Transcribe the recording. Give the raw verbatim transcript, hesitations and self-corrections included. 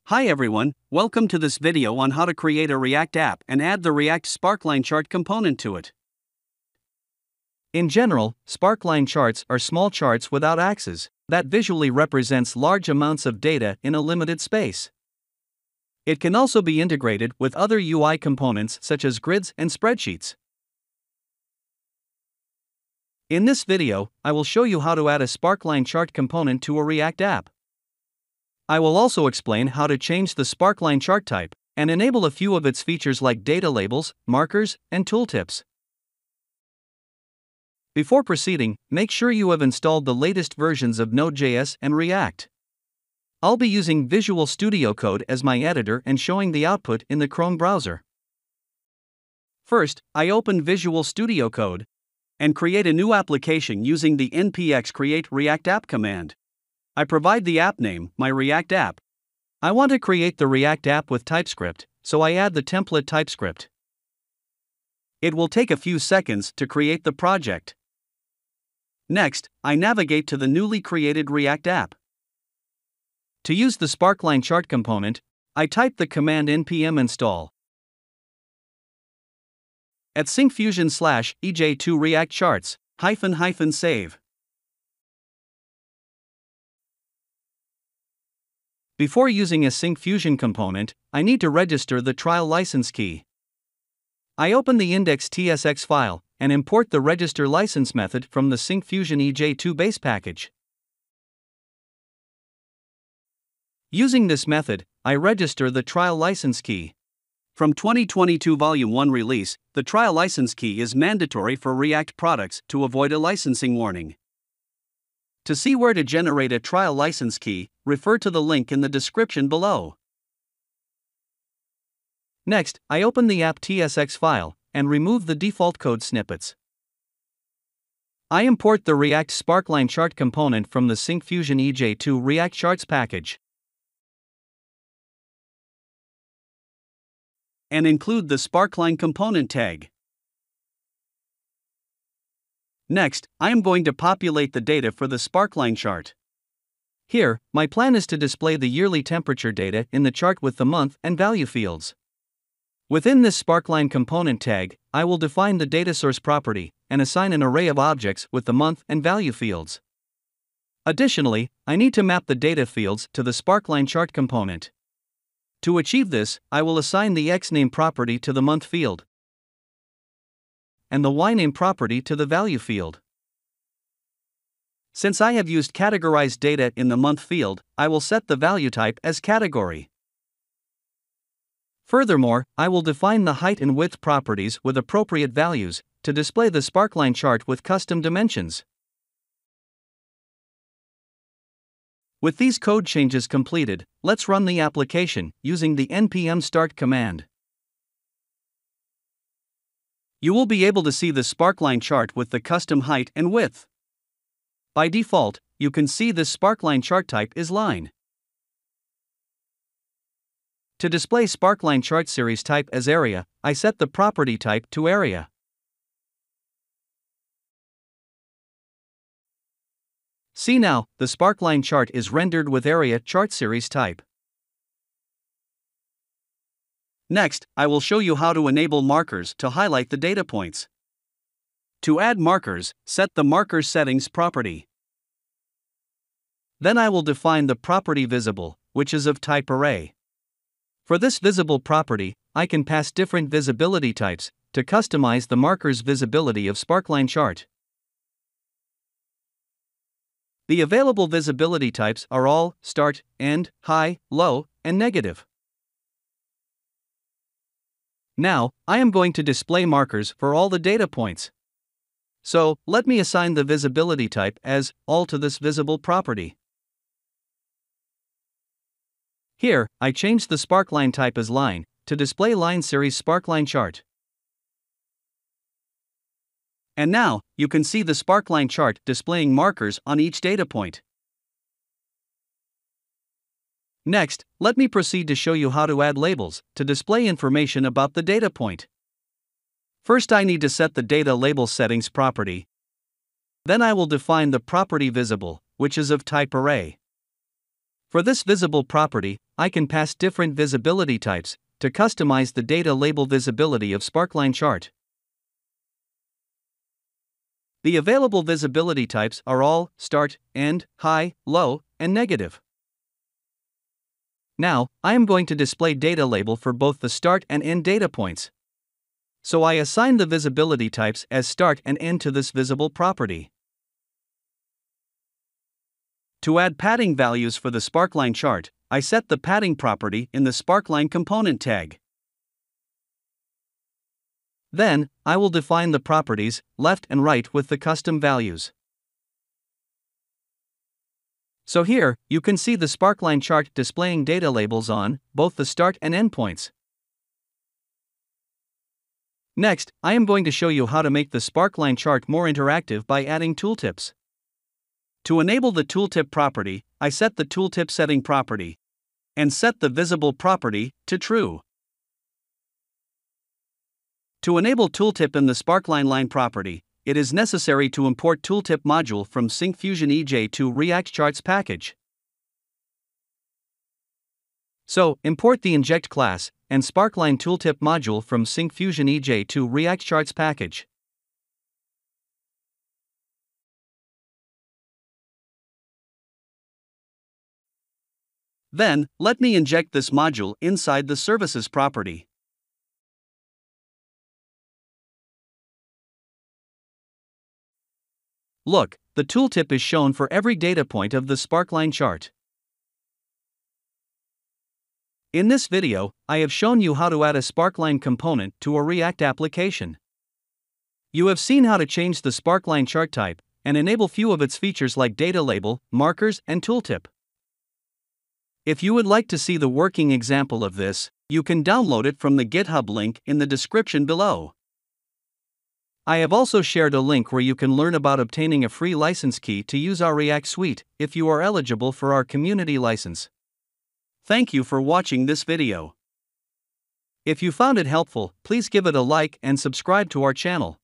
Hi everyone, welcome to this video on how to create a React app and add the React Sparkline Chart component to it. In general, Sparkline charts are small charts without axes that visually represents large amounts of data in a limited space. It can also be integrated with other U I components such as grids and spreadsheets. In this video, I will show you how to add a Sparkline chart component to a React app. I will also explain how to change the Sparkline chart type and enable a few of its features like data labels, markers, and tooltips. Before proceeding, make sure you have installed the latest versions of Node dot J S and React. I'll be using Visual Studio Code as my editor and showing the output in the Chrome browser. First, I open Visual Studio Code and create a new application using the npx create react app command. I provide the app name, my React app. I want to create the React app with TypeScript, so I add the template TypeScript. It will take a few seconds to create the project. Next, I navigate to the newly created React app. To use the Sparkline chart component, I type the command npm install at Syncfusion slash E J two React Charts hyphen hyphen save. Before using a Syncfusion component, I need to register the trial license key. I open the index.tsx file and import the register license method from the Syncfusion E J two base package. Using this method, I register the trial license key. From twenty twenty-two Volume one release, the trial license key is mandatory for React products to avoid a licensing warning. To see where to generate a trial license key, refer to the link in the description below. Next, I open the app.tsx file and remove the default code snippets. I import the React Sparkline chart component from the Syncfusion E J two React Charts package and include the Sparkline component tag. Next, I am going to populate the data for the Sparkline chart. Here, my plan is to display the yearly temperature data in the chart with the month and value fields. Within this Sparkline component tag, I will define the data source property and assign an array of objects with the month and value fields. Additionally, I need to map the data fields to the Sparkline chart component. To achieve this, I will assign the xName property to the month field and the yname property to the value field. Since I have used categorized data in the month field, I will set the value type as category. Furthermore, I will define the height and width properties with appropriate values to display the Sparkline chart with custom dimensions. With these code changes completed, let's run the application using the npm start command. You will be able to see the Sparkline chart with the custom height and width. By default, you can see this Sparkline chart type is line. To display Sparkline chart series type as area, I set the property type to area. See now, the Sparkline chart is rendered with area chart series type. Next, I will show you how to enable markers to highlight the data points. To add markers, set the markers settings property. Then I will define the property visible, which is of type array. For this visible property, I can pass different visibility types to customize the marker's visibility of Sparkline chart. The available visibility types are all, start, end, high, low, and negative. Now, I am going to display markers for all the data points. So, let me assign the visibility type as all to this visible property. Here, I change the Sparkline type as line to display line series Sparkline chart. And now, you can see the Sparkline chart displaying markers on each data point. Next, let me proceed to show you how to add labels to display information about the data point. First, I need to set the data label settings property. Then I will define the property visible, which is of type array. For this visible property, I can pass different visibility types to customize the data label visibility of Sparkline Chart. The available visibility types are all, start, end, high, low, and negative. Now, I am going to display data label for both the start and end data points. So I assign the visibility types as start and end to this visible property. To add padding values for the Sparkline chart, I set the padding property in the Sparkline component tag. Then, I will define the properties, left and right with the custom values. So here, you can see the Sparkline chart displaying data labels on both the start and end points. Next, I am going to show you how to make the Sparkline chart more interactive by adding tooltips. To enable the tooltip property, I set the tooltip setting property and set the visible property to true. To enable tooltip in the Sparkline line property, it is necessary to import tooltip module from Syncfusion E J to React Charts package. So, import the inject class and Sparkline tooltip module from Syncfusion E J to React Charts package. Then, let me inject this module inside the services property. Look, the tooltip is shown for every data point of the Sparkline chart. In this video, I have shown you how to add a Sparkline component to a React application. You have seen how to change the Sparkline chart type and enable few of its features like data label, markers, and tooltip. If you would like to see the working example of this, you can download it from the GitHub link in the description below. I have also shared a link where you can learn about obtaining a free license key to use our React suite if you are eligible for our community license. Thank you for watching this video. If you found it helpful, please give it a like and subscribe to our channel.